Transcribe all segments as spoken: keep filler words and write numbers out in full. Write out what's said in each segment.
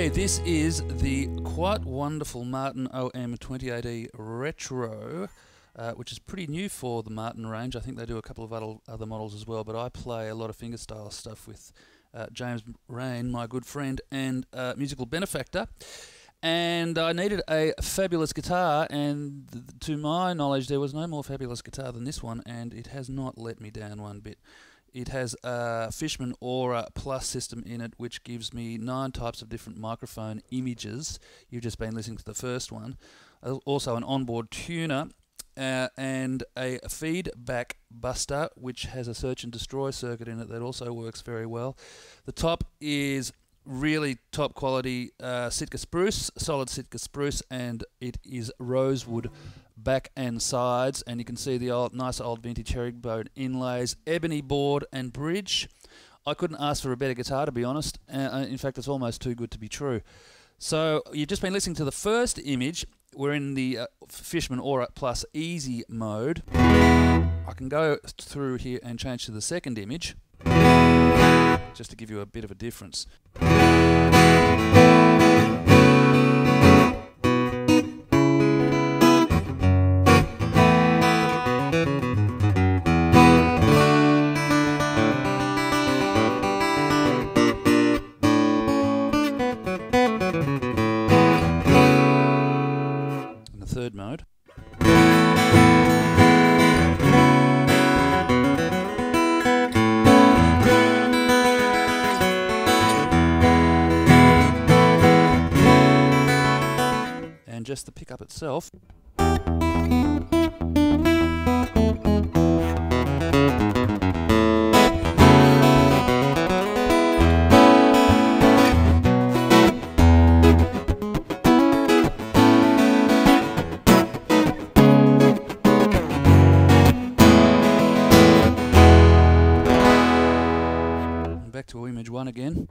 Okay, this is the quite wonderful Martin O M twenty-eight E Retro, uh, which is pretty new for the Martin range. I think they do a couple of other, other models as well, but I play a lot of fingerstyle stuff with uh, James Rain, my good friend and uh, musical benefactor. And I needed a fabulous guitar, and th to my knowledge there was no more fabulous guitar than this one, and it has not let me down one bit. It has a Fishman Aura Plus system in it, which gives me nine types of different microphone images. You've just been listening to the first one. Uh, also an onboard tuner uh, and a feedback buster, which has a search and destroy circuit in it that also works very well. The top is really top quality uh, Sitka spruce, solid Sitka spruce, and it is rosewood back and sides, and you can see the old, nice old vintage herringbone inlays, ebony board and bridge. I couldn't ask for a better guitar, to be honest. Uh, in fact, it's almost too good to be true. So you've just been listening to the first image. We're in the uh, Fishman Aura Plus Easy mode. I can go through here and change to the second image, just to give you a bit of a difference. In the third mode. And just the pickup itself. And back to image one again.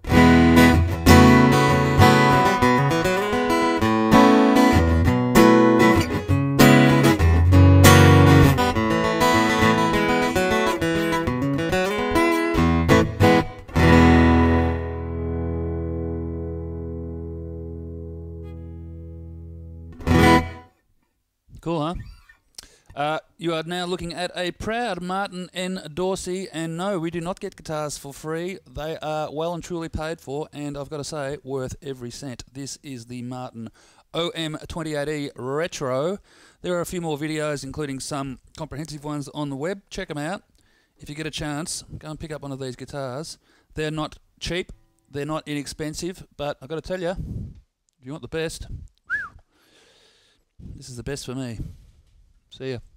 Cool, huh? Uh, you are now looking at a proud Martin N. Dorsey, and no, we do not get guitars for free. They are well and truly paid for, and I've got to say, worth every cent. This is the Martin O M twenty-eight E Retro. There are a few more videos, including some comprehensive ones on the web. Check them out. If you get a chance, go and pick up one of these guitars. They're not cheap, they're not inexpensive, but I've got to tell you, if you want the best, this is the best for me. See ya.